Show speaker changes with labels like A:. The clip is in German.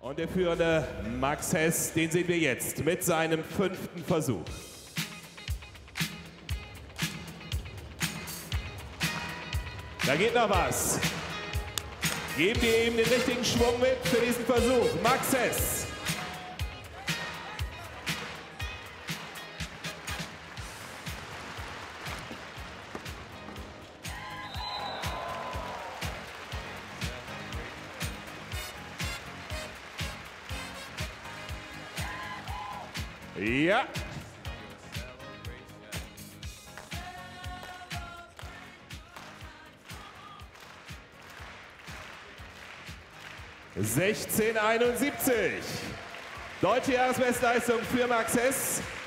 A: Und der führende Max Hess, den sehen wir jetzt mit seinem 5. Versuch. Da geht noch was. Geben wir ihm den richtigen Schwung mit für diesen Versuch. Max Hess. Ja. (16:71). Deutsche Jahresbestleistung für Max Hess.